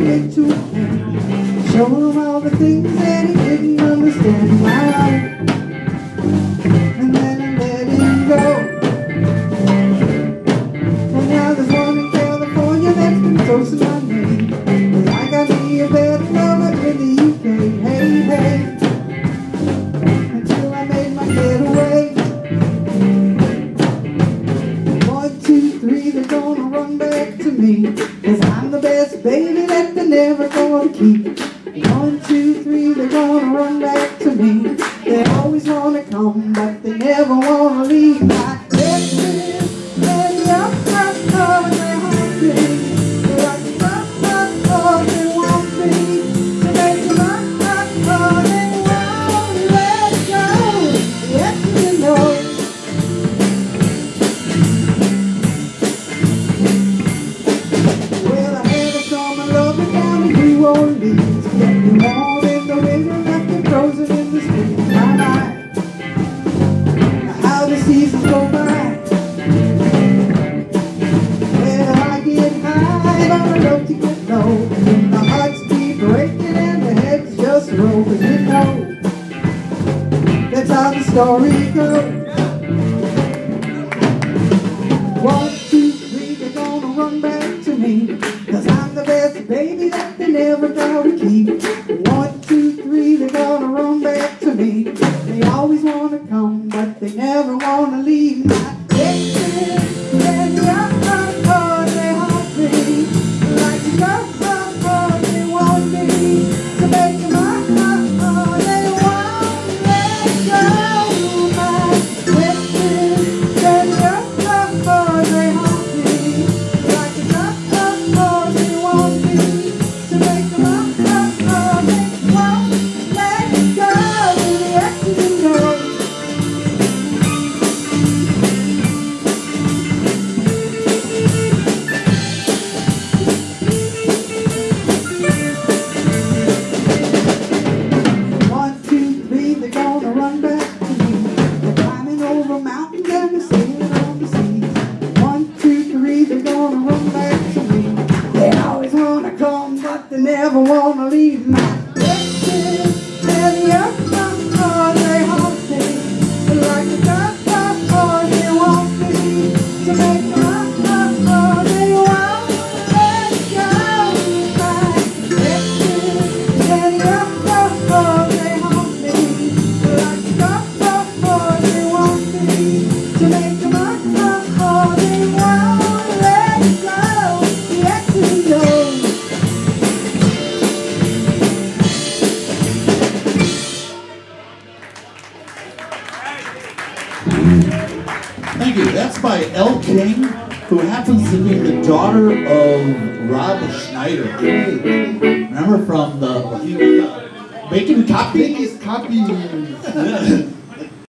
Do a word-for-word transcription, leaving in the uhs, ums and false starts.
it to him, show him all the things that he didn't understand. Wow. And then I let him go. And now there's one in California that's been toasting my name. But I got me a better lover in the U K. Hey, hey. Until I made my getaway. One, two, three, they're gonna run back to me. Cause I'm the best baby that they're never gonna keep. One, two, three, they're gonna run back to me. They always wanna come, but they never wanna leave. My exes, and up, up, up, they haunt me. They're like, up, up, up, they want me to make them up, up, up, they won't let go. Yes, you know. Well, I had a summer loving down in New Orleans. Kept me warm in the winter, left me frozen in the spring. My, my. How the seasons go by. Well, I get high, but I love to get low. And the hearts keep breaking and the heads just roll. Cause you know, that's how the story goes. One, two, three, they're gonna run back to me. Cause I'm the best baby that they never gotta keep. One, two, three, they're gonna run back to me. They always wanna come, but they never wanna leave. My exes, and the up, up, they haunt me. Like the up, up, up, they want me to make them up, up, up, they won't let go. My exes, and the up, up, up, they haunt me. Like the up, up, up, they want me to make them up, up, up, they won't let go. The exes know. One, two, three, they're gonna run back to me. They're climbing over mountains and they're sailing on the seas. One, two, three, they're gonna run back to me. They always wanna come, but they never wanna leave. My exes, and the up, up, up, they haunt me. Like the up, up, up, they want me to make them up, up, up, they won't let go. My exes, and the up, up, up, they haunt me. Like the up, up, up, they want me to make them up, up, up, they won't let go. The exes know. Thank you. That's by Elle King, who happens to be the daughter of Rob Schneider. Remember from the he was uh, making copies? Copies.